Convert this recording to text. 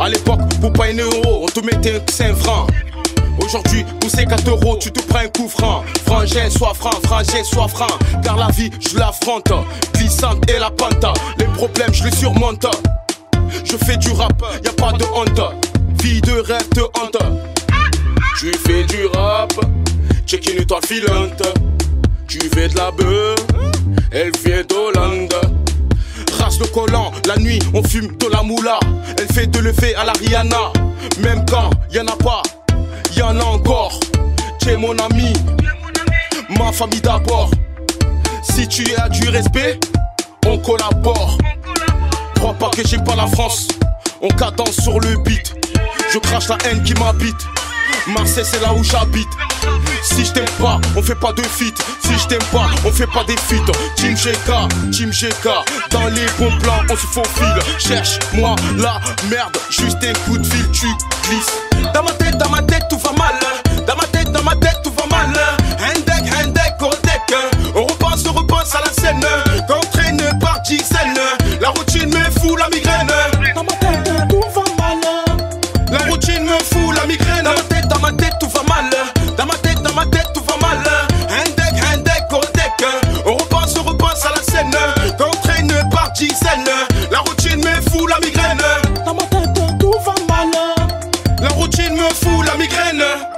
À l'époque, pour pas 1 euro, on te mettait 5 francs. Aujourd'hui, pour ces 4 euros, tu te prends un coup franc. Frangin, sois franc, frangin, sois franc. Car la vie, je l'affronte. Glissante et la pente. Les problèmes, je les surmonte. Je fais du rap, y a pas de honte. Vie de rêve te hante. Tu fais du rap, check une étoile filante. Tu fais de la beuh, elle vient d'Hollande. Race de collant, la nuit on fume de la moula. Elle fait de lever à la Rihanna. Même quand y'en a pas, y'en a encore. T'es mon ami, ma famille d'abord. Si tu as du respect, on collabore. Crois pas que j'aime pas la France, on cadence sur le beat. Je crache la haine qui m'habite. Marseille c'est là où j'habite. Si je t'aime pas, on fait pas de feat. Si je t'aime pas, on fait pas des feats. Team GK, dans les bons plans on se faufile. Cherche-moi la merde, juste un coup de fil, tu glisses. Dans ma tête tout va mal. Dans ma tête tout va mal. Handek, Kodek. On repense à la scène. Qu'entraîne par dizaines. La routine me fout la migraine. Dans ma tête tout va mal. La routine me fout la migraine. Dans ma tête tout va mal. Dans ma tête tout va mal. Handek, Kodek. On repense à la scène. Qu'entraîne par dizaines. La routine me fout la migraine. Dans ma tête tout va mal. La routine me fout la migraine.